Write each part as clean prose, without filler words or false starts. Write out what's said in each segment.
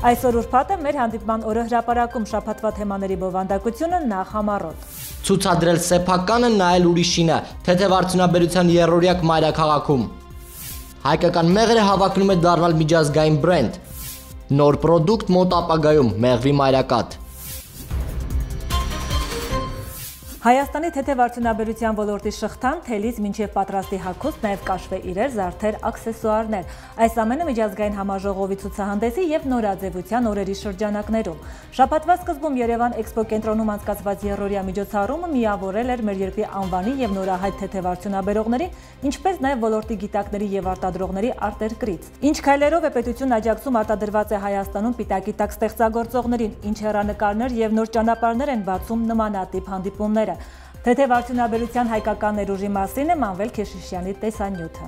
Այսօր ուրբաթը մեր հանդիպման օրը հրապարակում շաբաթվա թեմաների բովանդակությունը նախ համառոտ։ Ցուցադրել սեփականը, նայել ուրիշինը, թեթև արդյունաբերության եռօրյակ մայրաքաղաքում։ Հայկական մեղրը հավակնում է դառնալ միջազգային բրենդ։ Նոր պրոդուկտ մոտ ապագայում՝ մեղվի մայրակատ։ Հայաստանի թեթև արդյունաբերության ոլորտի շղթան, թելից մինչև պատրաստի հագուստ, նաև կաշվե իրեր, զարդեր, աքսեսուարներ։ Այս ամենը միջազգային համաժողովի ցուցահանդեսի եւ նորաձևության օրերի շրջանակներում։ Շաբաթվա սկզբում Երևան Էքսպո կենտրոնում անցկացված եռօրյա միջոցառումը միավորել էր մեր երկրի անվանի եւ նորահայտ թեթև արդյունաբերողների, ինչպես նաև ոլորտի գիտակների եւ արտադրողների արտերկրից։ Ինչ քայլերով է պետությունն աջակցում արտադրված է Հայաստանում պիտակի տակ ստեղծագործողներին, ինչ հեռանկարներ եւ նոր ճանապարհներ են բացում նմանատիպ հանդիպումները։ Թեթև արդյունաբերության հայկական ներուժի մասին է Մանվել Քեշիշյանի տեսանյութը։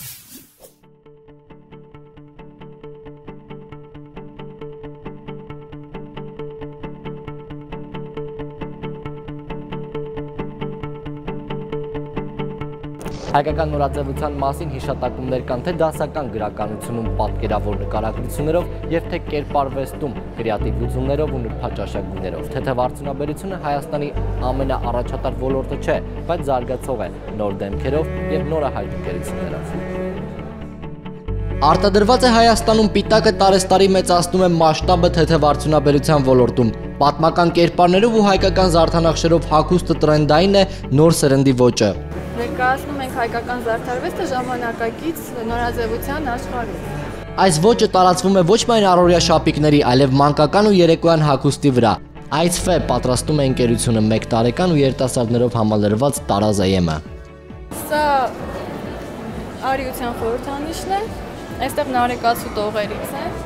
Հայկական նորաձևության մասին հիշատակումներ կան թե դասական գրականությունում պատկերավոր նկարագրություններով եւ թե կերպարվեստում կրեատիվ լուծումներով ու նրբաճաշակներով։ Թեթև արդյունաբերությունը Հայաստանի ամենաառաջատար ոլորտը չէ, բայց զարգացող է նոր դեմքերով եւ նորահայտ ընկերություններով։ Արտադրված է Հայաստանում պիտակը տարեստարի մեծացնում է մասշտաբը թեթև արդյունաբերության ոլորտում։ Պատմական կերպարներով ու հայկական զարդանախշերով հագուստը տրենդային է նոր սերնդի ոճը։ Ներկայացնում ենք հայկական զարդարվեստը ժամանակակից նորաձևության աշխարհում։ Այս ոճը տարածվում է ոչ միայն առօրյա շապիկների, այլև մանկական ու երեկոյան հագուստի վրա։ Այցֆե պատրաստում է ընկերությունը 1 տարեկան ու երիտասարդներով համալրված Տարազ ԵՄ-ը։ Սա արիության խորհրդանիշն է, այստեղ նարեկացու տողերից է։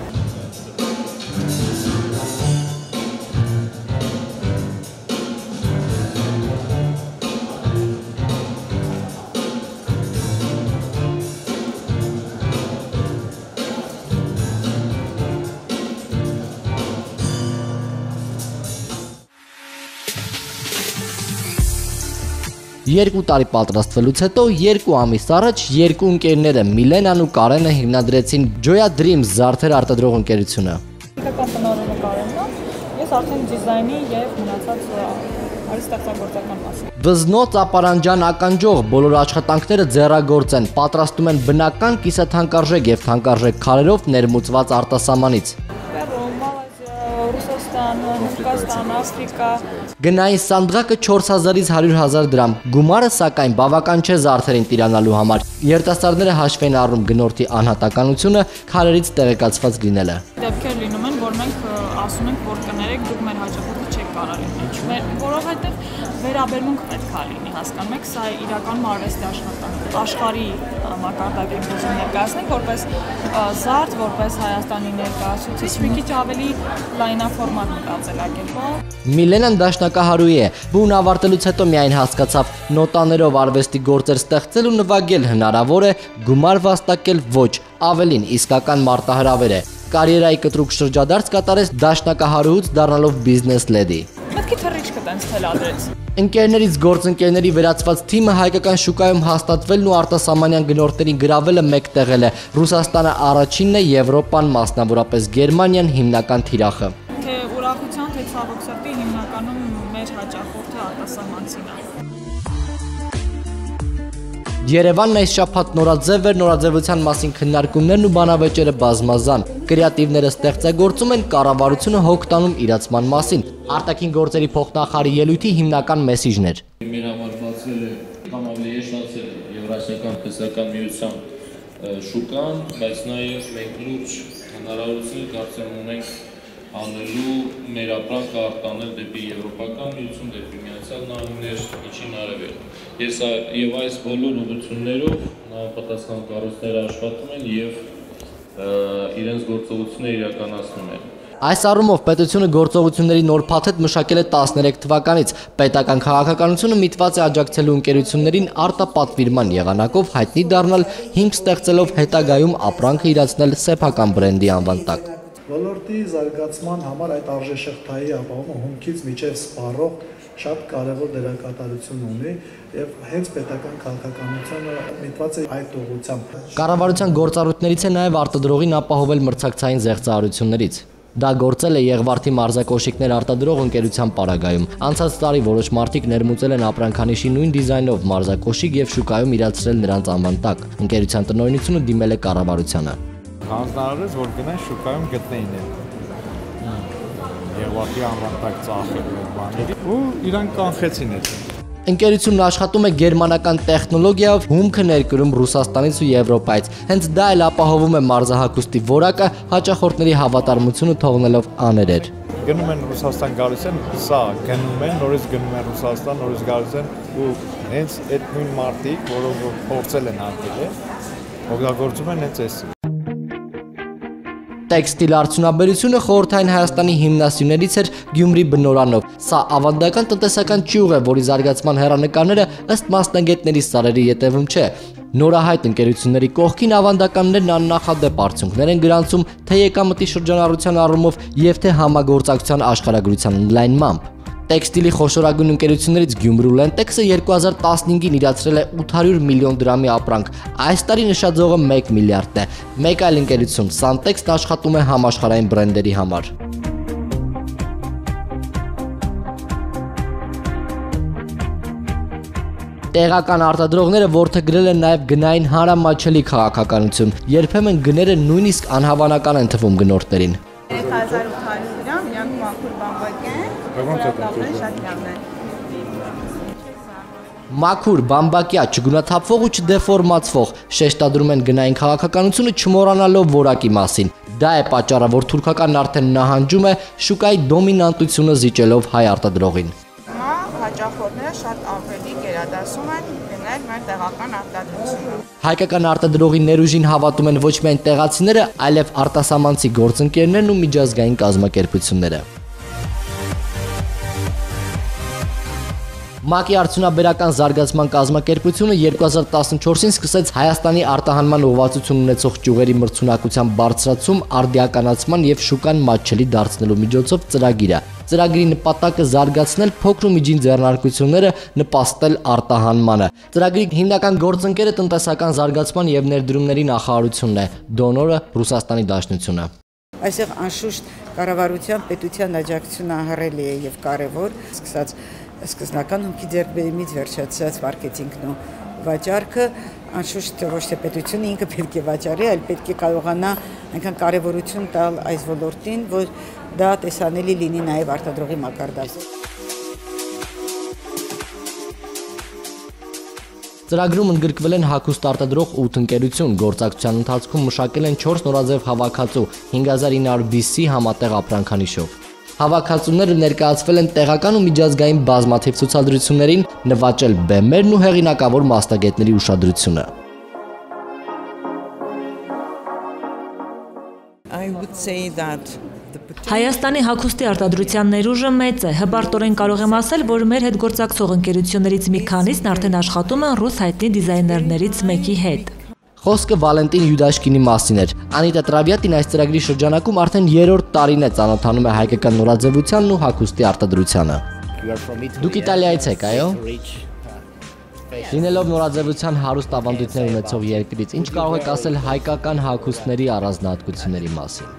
Երկու տարի պատրաստվելուց հետո 2 ամիս առաջ երկու ընկերները Միլենան ու Կարենը հիմնադրեցին Joya Dreams զարդեր արտադրող ընկերությունը։ Հայկական տնօրենը Կարենն է, ես արդեն դիզայնի եւ մնացած արհեստագործական մասի։ Վզնոց ապարանջան ականջող բոլոր աշխատանքները ձեռագործ են, պատրաստում են բնական կիսաթանկարժեք եւ թանկարժեք քարերով ներմուծված արտասահմանից։ Հնդկաստան, Աֆրիկա։ Գնային սանդղակը 4000-ից 100,000 դրամ։ Գումարը սակայն բավական չէ զարդերին տիրանալու համար։ Երիտասարդները հաշվի են առնում գնորդի անհատականությունը, քարերից տեղեկացված լինելը։ Դեպքեր լինում են, որ մենք ասում ենք, որ կներեք, դուք մեր հաճախորդը չեք կարող լինել, որովհետև վերաբերմունք պետք է լինի, հասկանում եք, սա իրականում արվեստի աշխատանք է։ Աշխարհի մակարդակին ուզում ներկայացնենք որպես զարդ, որպես Հայաստանի ներկայացուցիչ, մի քիչ ավելի լայնաֆորմատ մտածելակերպով։ Միլենան դաշնակահարուհի է, բուն ավարտելուց հետո միայն հասկացավ նոտաներով արվեստի գործեր ստեղծել ու նվագել հնարավոր է, գումար վաստակել ոչ, ավելին իսկական մարտահրավեր է։ Կարիերայի կտրուկ շրջադարձ կատարեց դաշնակահարուհուց դառնալով բիզնես լեդի։ Պետք է թռիչքը տենց թելադրեց։ Ընկերներից գործընկերների վերածված թիմը հայկական շուկայում հաստատվելն ու արտասահմանյան գնորդներին գրավելը մեկտեղել է։ Ռուսաստանը առաջինն է, Եվրոպան, մասնավորապես Գերմանիան հիմնական թիրախը։ Թե ուրախության, թե ցավոք սրտի հիմնականում մեր հաճախորդը արտասահմանցին է։ Երևանն այս շաբաթ նորաձև էր, նորաձևության մասին քննարկումներն ու բանավեճերը բազմազան։ Կրեատիվները ստեղծագործում են, կառավարությունը հոգ տանում իրացման մասին։ Արտաքին գործերի փոխնախարարի ելույթի հիմնական մեսիջներ։ Մեր համար բացվել է կամ ավելի եշտացել Եվրասիական տնտեսական միության շուկան, բայց նաև մենք լուրջ հնարավորություն կարծեմ ունենք անելու մեր ապրանքը արտանել դեպի Եվրոպական միություն, դեպի Միացյալ Նահանգներ, Միջին Արևելք։ Եվ այս բոլոր ուղղություններով համապատասխան կառույցները աշխատում են եւ իրենց գործողությունները իրականացնում են։ Այս առումով պետությունը գործողությունների նոր փաթեթ մշակել է 13 թվականից։ Պետական քաղաքականությունը միտված է աջակցելու ընկերություններին արտապատվիրման եղանակով հայտնի դառնալ, հիմք ստեղծելով հետագայում ապրանքը իրացնել սեփական բրենդի անվան տակ։ Ոլորտի զարգացման համար այդ արժեշղթայի ապահովումը հումքից մինչև սպառող շատ կարևոր դերակատարություն ունի եւ հենց պետական քաղաքականությունը միտված է այդ ուղղությամբ։ Կառավարության գործառույթներից է նաեւ արտադրողին ապահովել մրցակցային զեղծարարություններից։ Դա գործել է Եղվարդի մարզակոշիկներ արտադրող ընկերության պարագայում։ Անցած տարի որոշ մարդիկ ներմուծել են ապրանքանիշի նույն դիզայնով մարզակոշիկ եւ շուկայում իրացրել նրանց անվան տակ։ Ընկերության տնօրինությունը դիմել է կառավարությանը։ Հանձնարարեց, որ գնային շուկայում գտնեին են։ Եղվարդի անվան տակ ծախել այդ բաների ու իրանք կանխեցին այդ։ Ընկերությունն աշխատում է գերմանական տեխնոլոգիայով, հումքը ներկրում Ռուսաստանից ու Եվրոպայից։ Հենց դա էլ ապահովում է մարզահագուստի որակը, հաճախորդների հավատարմությունը թողնելով աներեր։ Գնում են Ռուսաստան գալիս են, սա գնում են, նորից գնում են Ռուսաստան, նորից գալիս են ու հենց այդ նույն մարդիկ, որոնք փորձել են արկել, օգտագործում են հենց այս։ Տեքստիլ արդյունաբերությունը խորհրդային Հայաստանի հիմնասյուներից էր Գյումրի բնորանով։ Սա ավանդական տնտեսական ճյուղ է, որի զարգացման հեռանկարները ըստ մասնագետների սարերի ետևում չէ։ Նորահայտ ընկերությունների կողքին ավանդականներն աննախադեպ արդյունքներ են գրանցում թե եկամտի շրջանառության առումով եւ թե համագործակցության աշխարհագրության ընդլայնմամբ։ Տեքստիլի խոշորագույն ընկերություններից Գյումրու Լենտեքսը 2015-ին իրացրել է 800 միլիոն դրամի ապրանք։ Այս տարի նշաձողը 1 միլիարդ է։ Մեկ այլ ընկերություն Սանտեքսն աշխատում է համաշխարհային բրենդերի համար։ Տեղական արտադրողները որդեգրել են նաև գնային հանրամատչելի քաղաքականություն։ Երբեմն գները նույնիսկ անհավանական են թվում գնորդներին։ 1800 գրամ, իրանք մաքուր բամբակ են, որակապն շատ լավն են։ Մաքուր, բամբակյա, չգունաթափվող ու չդեֆորմացվող, շեշտադրում են գնային քաղաքականությունը չմոռանալով որակի մասին։ Դա է պատճառը, որ թուրքականն արդեն նահանջում է շուկայի դոմինանտությունը զիջելով հայ արտադրողին։ Հիմա հաճախորդները շատ ավելի գերադասում են գնել մեր տեղական արտադրությունը։ Հայկական արտադրողի ներուժին հավատում են ոչ միայն տեղացիները, այլև արտասահմանցի գործընկերներն ու միջազգային կազմակերպությունները։ ՄԱԿ-ի արդյունաբերական զարգացման կազմակերպությունը 2014-ին սկսեց Հայաստանի արտահանման ուղղվածություն ունեցող ճյուղերի մրցունակության բարձրացում, արդիականացման եւ շուկան մատչելի դարձնելու միջոցով ծրագիրը։ Ծրագրի նպատակը զարգացնել փոքր ու միջին ձեռնարկությունները, նպաստել արտահանմանը։ Ծրագրի հիմնական գործընկերը տնտեսական զարգացման եւ ներդրումների նախարարությունն է, դոնորը Ռուսաստանի Դաշնությունը։ Այսեղ անշուշտ կառավարության պետության աջակցությունը ահռելի է եւ կարեւոր, սկսած սկզբնական հումքի ձեռքբերումից վերջացած մարքեթինգն ու վաճառքը, անշուշտ ոչ թե պետությունը ինքը պետք է վաճառի, այլ պետք է կարողանա այնքան կարևորություն տալ այս ոլորտին, որ դա տեսանելի լինի նաև արտադրողի մակարդակում։ Ծրագրում ընդգրկվել են հագուստ արտադրող 8 ընկերություն, գործակցության ընթացքում մշակել են 4 նորաձև հավաքածու 5900 BC համատեղ ապրանքանիշով։ Հավաքածուները ներկայացվել են տեղական ու միջազգային բազմաթիվ ցուցադրություններին, նվաճել բեմերն ու հեղինակավոր մասնագետների ուշադրությունը։ Հայաստանի հագուստի արտադրության ներուժը մեծ է։ Հպարտորեն կարող եմ ասել, որ մեր հետ գործակցող ընկերություններից մի քանիսն արդեն աշխատում են ռուս հայտնի դիզայներներից մեկի հետ։ Խոսքը Վալենտին Յուդաշկինի մասին էր։ Անիտա Տրավյատին այս ծրագրի շրջանակում արդեն 3-րդ տարին է ծանոթանում է հայկական նորաձևությանն ու հագուստի արտադրությանը։ Դուք Իտալիայից եք, այո։ Լինելով նորաձևության հարուստ ավանդույթներ ունեցող երկրից, ինչ կարող եք ասել հայկական հագուստների առանձնահատկությունների մասին։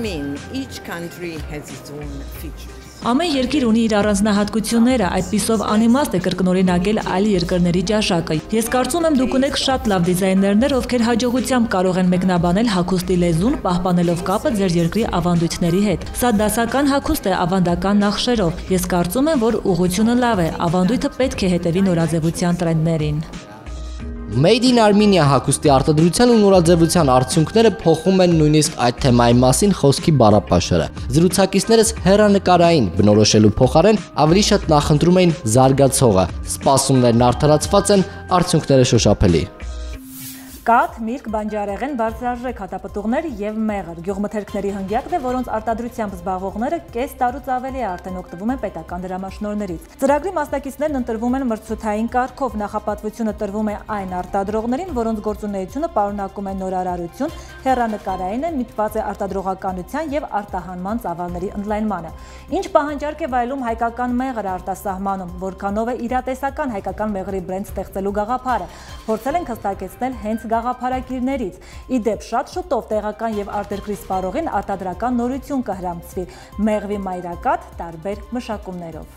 Ամեն երկիր ունի իր առանձնահատկությունները, այդպիսով անիմաստ է կրկնօրինակել այլ երկրների ճաշակը։ Ես կարծում եմ դուք ունեք շատ լավ դիզայներներ, ովքեր հաջողությամբ կարող են մեկնաբանել հագուստի լեզուն, պահպանելով կապը ձեր երկրի ավանդույթների հետ։ Սա դասական հագուստ է ավանդական նախշերով։ Ես կարծում եմ, որ ուղղությունը լավ է, ավանդույթը պետք է հետևի նորաձևության տրենդներին։ Made in Armenia հագուստի արտադրության ու նորաձևության արդյունքները փոխում են նույնիսկ այդ թեմայի մասին խոսքի բառապաշարը։ Զրուցակիցներս հեռանկարային բնորոշելու փոխարեն ավելի շատ նախընտրում էին զարգացողը։ Սպասումներն արդարացված են, արդյունքները շոշափելի։ Կաթ, միրգ, բանջարեղեն, բարձրարժեք հատապտուղներ եւ մեղր գյուղմթերքների հնգյակն է, որոնց արտադրությամբ զբաղվողները կես տարուց ավելի արդեն օգտվում են պետական դրամաշնորհներից։ Ծրագրի մասնակիցներն ընտրվում են մրցութային կարգով, նախապատվությունը տրվում է այն արտադրողներին, որոնց գործունեությունը պարունակում է նորարարություն, հեռանկարային է, միտված է արտադրողականության եւ արտահանման ծավալների ընդլայնմանը։ Ինչ պահանջարկ է վայելում հայկական մեղրը արտասահմանում, որքանով է իրատեսական հայկական մեղրի բրենդ ստեղծելու գաղափարը։ Փորձել ենք հստակեցնել հենց գաղափարագիրներից։ Ի դեպ, շատ շուտով տեղական եւ արտերկրի սպառողին արտադրական նորություն կհրամցվի՝ մեղվի մայրակատ տարբեր մշակումներով։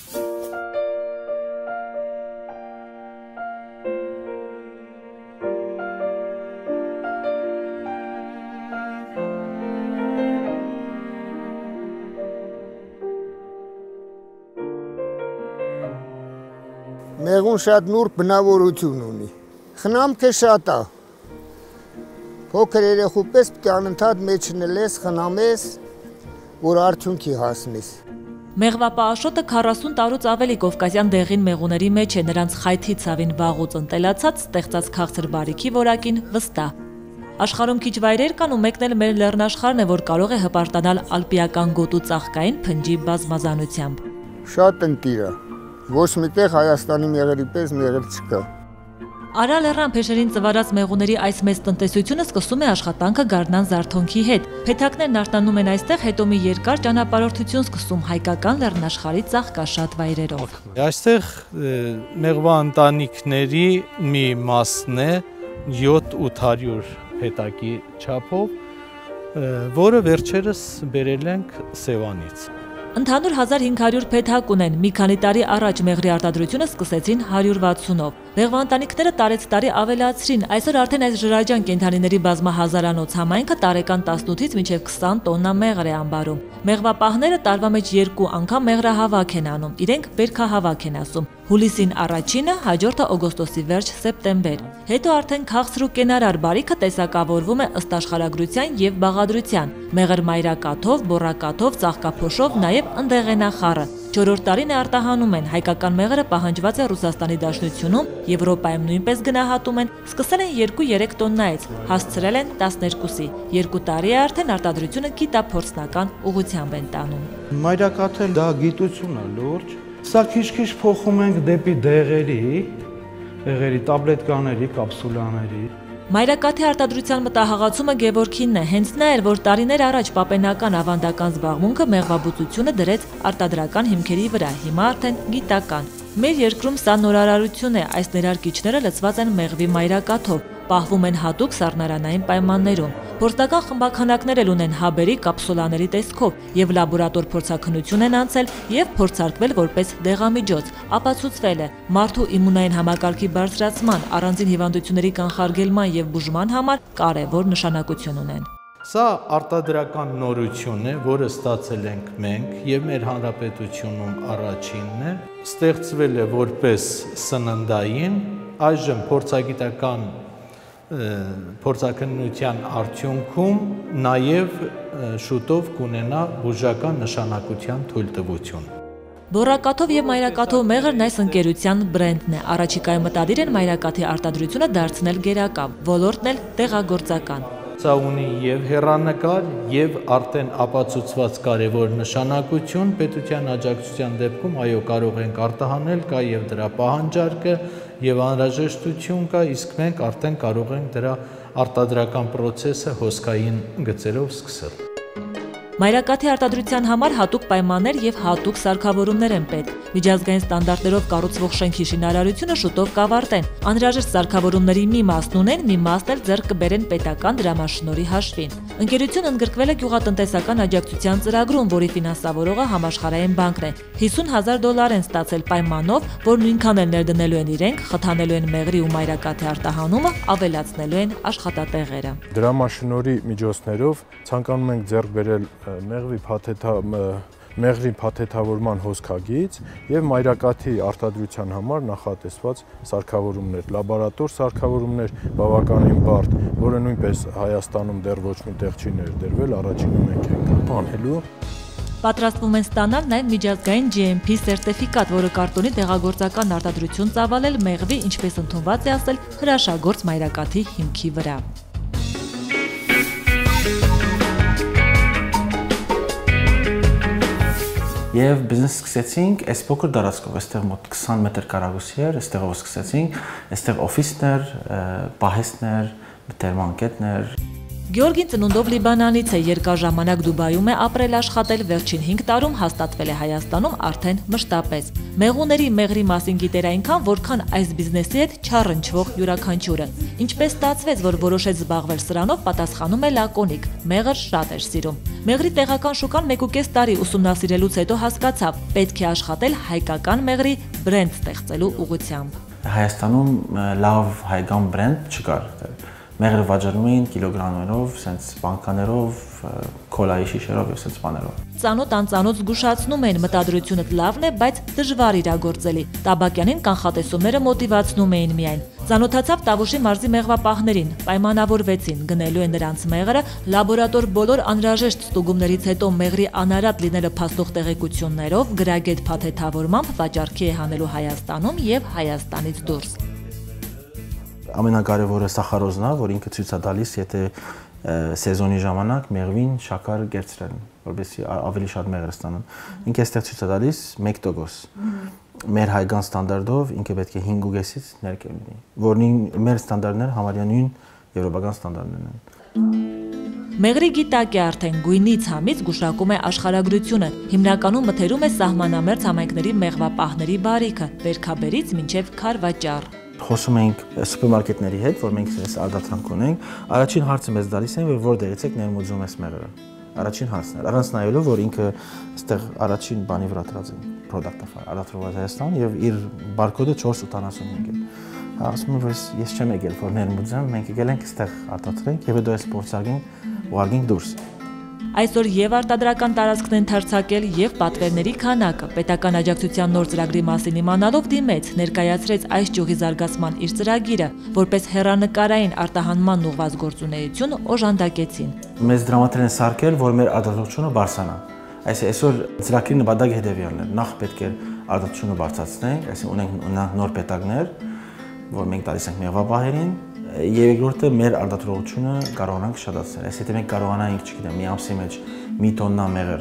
Մեղուն շատ նուրբ բնավորություն ունի, խնամքը շատ է, փոքր երեխու պես պետք է անընդհատ մեջնել ես, խնամես, որ արդյունքի հասնես։ Մեղվապա Աշոտը 40 տարուց ավելի կովկասյան դեղին մեղուների մեջ է, նրանց խայթի ցավին վաղուց ընտելացած, ստեղծած քաղցր բարիքի որակին վստահ։ Աշխարհում քիչ վայրեր կան ու մեկն էլ մեր լեռնաշխարհն է, որ կարող է հպարտանալ ալպիական գոտու ծաղկային փնջի բազմազանությամբ։ Շատ ընտիր է, ոչ միտեղ Հայաստանի մեղրի պես մեղր չկա։ Արա լեռան փեշերին ծվարած մեղուների այս մեծ տնտեսությունը սկսում է աշխատանքը գարնան զարթոնքի հետ։ Փեթակներն արտանում են այստեղ, հետո մի երկար ճանապարհորդություն սկսում հայկական լեռնաշխարհի ծաղկաշատ վայրերով։ Այստեղ մեղվա ընտանիքների մի մասն է 7-800 փետակի չափով, որը վերջերս բերել ենք Սևանից։ Ընդհանուր 1500 փեթակ ունեն, մի քանի տարի առաջ մեղրի արտադրությունը սկսեցին 160-ով։ Մեղվա ընտանիքները տարեցտարի ավելացրին, այսօր արդեն այս ժրաջան կենդանիների բազմահազարանոց համայնքը տարեկան 18-ից մինչև 20 տոննա մեղր է ամբարում։ Մեղվապահները տարվա մեջ 2 անգամ մեղրահավաք են անում, իրենք բերքահավաք են ասում։ Հուլիսին առաջինը, հաջորդը օգոստոսի վերջ սեպտեմբեր։ Հետո արդեն քաղցր ու կենարար բարիքը տեսակավորվում է ըստ աշխարհագրության եւ բաղադրության։ Մեղր մայրակաթով, բոռակաթով, ծաղկափոշով, նաեւ ընդեղենախառը։ 4-րդ տարին է արտահանում են, հայկական մեղրը պահանջված է Ռուսաստանի Դաշնությունում, Եվրոպայում նույնպես գնահատում են, սկսել են 2-3 տոննայից, հասցրել են 12-ի։ 2 տարի է արդեն արտադրությունը գիտափորձնական ուղղությամբ են տանում։ Մայրակաթել դա գիտություն է լուրջ։ Սա քիչ-քիչ փոխում ենք դեպի դեղերի, տաբլետկաների, կապսուլաների։ Մայրակաթի արտադրության մտահղացումը Գևորգինն է, հենց նա էր, որ տարիներ առաջ պապենական ավանդական զբաղմունքը մեղվաբուծությունը դրեց արտադրական հիմքերի վրա, հիմա արդեն գիտական։ Մեր երկրում սա նորարարություն է, այս ներարկիչները լցված են մեղվի մայրակաթով, պահվում են հատուկ սառնարանային պայմաններում։ Փորձնական խմբաքանակներ էլ ունեն հաբերի, կապսուլաների տեսքով եւ լաբորատոր փորձաքննություն են անցել եւ փորձարկվել որպես դեղամիջոց։ Ապացուցվել է, մարդու իմունային համակարգի բարձրացման, առանձին հիվանդությունների կանխարգելման եւ բուժման համար կարեւոր նշանակություն ունեն։ Սա արտադրական նորություն է, որը ստացել ենք մենք եւ մեր հանրապետությունում առաջինն է, ստեղծվել է որպես սննդային, այժմ փորձագիտական փորձաքննության արդյունքում նաև շուտով կունենա բուժական նշանակության թույլտվություն։ Բոռակաթով եւ մայրակաթով մեղրն այս ընկերության բրենդն է։ Առաջիկայում մտադիր են մայրակաթի արտադրությունը դարձնել գերակա, ոլորտն էլ տեղագործական։ Սա ունի եւ հեռանկար եւ արդեն ապացուցված կարևոր նշանակություն պետության աջակցության դեպքում այո կարող ենք արտահանել, կա եւ դրա պահանջարկը եւ անհրաժեշտություն կա, իսկ մենք արդեն կարող ենք դրա արտադրական process-ը հոսքային գծերով սկսել։ Մայրակաթի արտադրության համար հատուկ պայմաններ եւ հատուկ սարքավորումներ են պետք։ Միջազգային ստանդարտներով կառուցվող շենքի շինարարությունը շուտով կավարտեն։ Անհրաժեշտ սարքավորումների մի մասն ունեն, մի մասն էլ ձեռք կբերեն պետական դրամաշնորհի հաշվին։ Ընկերությունն ընդգրկվել է գյուղատնտեսական աջակցության ծրագրում, որի ֆինանսավորողը Համաշխարհային բանկն է։ $50,000 են ստացել պայմանով, որ նույնքան էլ ներդնելու են իրենք, խթանելու են մեղրի ու մայրակաթի արտահանումը, ավելացնելու են աշխատատեղերը։ Դրամաշնորհի միջոցներով ցանկանում ենք ձեռք բերել մեղրի փաթեթավորման հոսքագիծ եւ մայրակաթի արտադրության համար նախատեսված սարքավորումներ, լաբորատոր սարքավորումներ բավականին բարդ, որը նույնպես Հայաստանում դեռ ոչ մի տեղ չի ներդրվել, առաջինը մենք ենք անելու։ Պատրաստվում են ստանալ նաև միջազգային GMP սերտիֆիկատ, որը կարտոնի տեղագործական արտադրություն ծավալել մեղվի, ինչպես ընդունված է ասել, հրաշագործ մայրակաթի հիմքի վրա։ Եվ բիզնես սկսեցինք այս փոքր դարածքով, այստեղ մոտ 20 մետր կարագուսի էր, այստեղով սկսեցինք, այստեղ օֆիսներ, պահեստներ, տերմանկետներ։ Գեորգին ծնունդով Լիբանանից է, երկար ժամանակ Դուբայում է ապրել աշխատել, վերջին 5 տարում հաստատվել է Հայաստանում արդեն մշտապես։ Մեղուների մեղրի մասին գիտեր այնքան, որքան այս բիզնեսի հետ չառնչվող յուրաքանչյուրը։ Ինչպես ստացվեց, որ որոշեց զբաղվել սրանով, պատասխանում է լակոնիկ. մեղր շատ էր սիրում։ Մեղրի տեղական շուկան 1.5 տարի ուսումնասիրելուց հետո հասկացավ, պետք է աշխատել հայկական մեղրի բրենդ ստեղծելու ուղղությամբ։ Հայաստանում լավ հայկական բրենդ չկար։ Մեղրը վաճառում էին կիլոգրամերով, սենց բանկաներով, քոլայի շիշերով եւ սենց բաներով։ Ծանոթ անծանոթ զգուշացնում են, մտադրությունդ լավն է, բայց դժվար իրագործելի։ Տաբակյանին կանխատեսումները մոտիվացնում էին միայն։ Ծանոթացավ Տավուշի մարզի մեղվապահներին, պայմանավորվեցին, գնելու է նրանց մեղրը, լաբորատոր բոլոր անհրաժեշտ ստուգումներից հետո մեղրի անարատ լինելը փաստող տեղեկություններով, գրագետ փաթեթավորմամբ վաճառքի է հանելու Հայաստանում եւ Հայաստանից դուրս։ Ամենակարևորը սախարոզն է, որ ինքը ցույց է տալիս, եթե սեզոնի ժամանակ մեղվին շաքարը գերցրել, որովհետեւ ավելի շատ մեղր ստանան։ Ինքը այստեղ ցույց է տալիս 1%։ Մեր հայկական ստանդարտով ինքը պետք է 5.5-ից ներկել լինի, որին մեր ստանդարտները համարյա նույն եվրոպական ստանդարտներն են։ Մեղրի գիտակ է արդեն գույնից համից գուշակում է աշխարհագրությունը, հիմնականում մթերում է սահմանամերձ համայնքների մեղվապահների բարիքը, վերքաբերից մինչև քարվաճառ։ Խոսում ենք սուպերմարկետների հետ, որ մենք այս արտադրանք ունենք, առաջին հարցը մեզ տալիս են, որ որտեղից եք ներմուծում այս մեղրը։ Առաջին հարցն է, առանց նայելու, որ ինքը այստեղ առաջին բանի վրա դրած է, product-ը արտադրված Հայաստան եւ իր բարկոդը 485 է։ Ասում եմ, որ ես չեմ եկել, որ ներմուծեմ, մենք եկել ենք այստեղ արտադրենք եւ հետո այս փորձարկենք ու արգենք դուրս։ Այսօր եւ արտադրական տարածքն ընդարձակել եւ պատվերների քանակը պետական աջակցության նոր ծրագրի մասին իմանալով դիմեց, ներկայացրեց այս ճյուղի զարգացման իր ծրագիրը, որպես հեռանկարային արտահանման ուղղված գործունեություն օժանդակեցին։ Մեզ դրամատրեն են սարքել, որ մեր արտադրությունը բարձրանա։ Այսօր ծրագրի նպատակը հետեւյալն է. նախ պետք է արտադրությունը բարձրացնենք, այսինքն ունենք նոր պետակներ, որ մենք տալիս ենք մեղվապահերին, եւ երկրորդը մեր արտադրողությունը կարողանանք շատացնել։ Այս եթե մենք կարողանանք, չգիտեմ, մի ամսի մեջ մի տոննա մեղր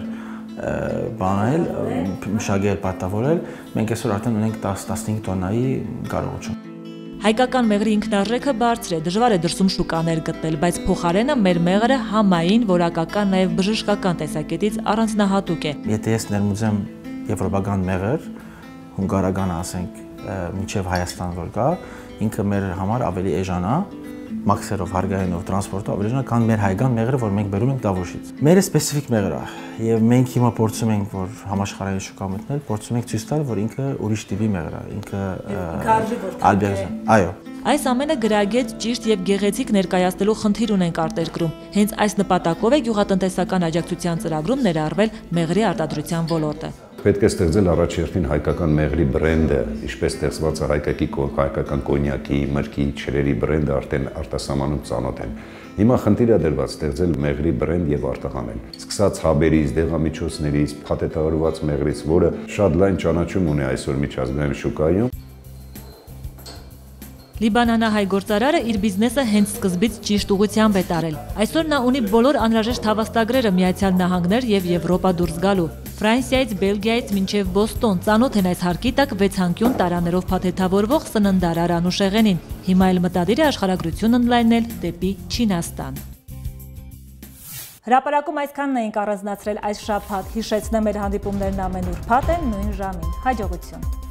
բանել, մշակել, պարտավորել, մենք այսօր արդեն ունենք 10-15 տոննայի կարողություն։ Հայկական մեղրի ինքնարժեքը բարձր է, դժվար է դրսում շուկաներ գտնել, բայց փոխարենը մեր մեղրը համային, որակական, նաեւ բժշկական տեսակետից առանձնահատուկ է։ Եթե ես ներմուծեմ եվրոպական մեղր, հունգարական ասենք, մինչև Հայաստան որ գա, ինքը մեր համար ավելի էժան է, մաքսերով, հարգայինով, տրանսպորտով ավելի էժան է, քան մեր հայկական մեղրը, որ մենք բերում ենք Տավուշից։ Մերը սպეციფიկ մեղր է, եւ մենք հիմա փորձում ենք, որ համաշխարհային շուկա մտնել, փորձում ենք ցույց տալ, որ ինքը ուրիշ տիպի մեղր է, ինքը ալբերգ, այո։ Այս ամենը գրագետ, ճիշտ եւ գեղեցիկ ներկայացնելու խնդիր ունենք արտերկրում։ Հենց այս նպատակով է գյուղատնտեսական աջակցության ծրագրում ներառվել մեղրի արտադրության ոլորտը։ Պետք է ստեղծել առաջերտին հայկական մեղրի բրենդը, ինչպես ստեղծված է հայկական կոնյակի, մրգի, չրերի բրենդը արդեն արտասահմանում ծանոթ են։ Հիմա խնդիր է դրված ստեղծել մեղրի բրենդ եւ արտահանել։ Սկսած հաբերից, դեղամիջոցներից, փաթեթավորված մեղրից, որը շատ լայն ճանաչում ունի այսօր միջազգային շուկայում։ Լիբանանահայ գործարարը իր բիզնեսը հենց սկզբից ճիշտ ուղղությամբ է տարել։ Այսօր նա ունի բոլոր անհրաժեշտ հավաստագրերը Միացյալ Նահանգներ եւ Եվրոպա դուրս գալու։ Ֆրանսիայից, Բելգիայից մինչև Բոստոն ծանոթ են այս հարկի տակ 6 տարաներով փաթեթավորվող սննդարար Անուշեղենին։ Հիմա էլ մտադիր է աշխարհագրություն ընդլայնել դեպի Չինաստան։ Հրապարակում այսքանն էինք առանձնացրել այս շաբաթ։ Հիշեցնեմ, մեր հանդիպումներն ամեն ուրբաթ են նույն ժամին։ Հաջողություն։